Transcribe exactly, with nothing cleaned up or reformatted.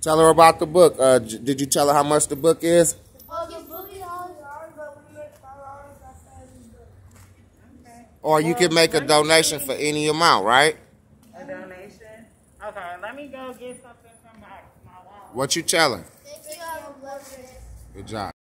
Tell her about the book. Uh, did you tell her how much the book is? Oh, the book is all yours, but we make five dollars after every book. Okay. Or you Well, can make a donation see. for any amount, right? A donation? Okay, let me go get something from my, my wallet. What you tell her? Thank you. Good job.